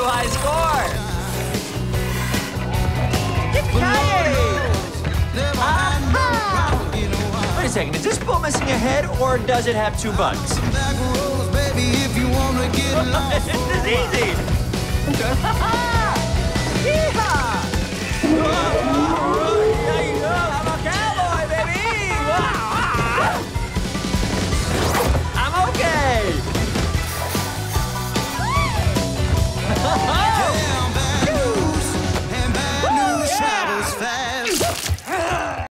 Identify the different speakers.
Speaker 1: high score. Yippee-ki-yay! Aha! Wait a second, is this boat missing a head, or does it have 2 bugs? This is easy! Yeehaw!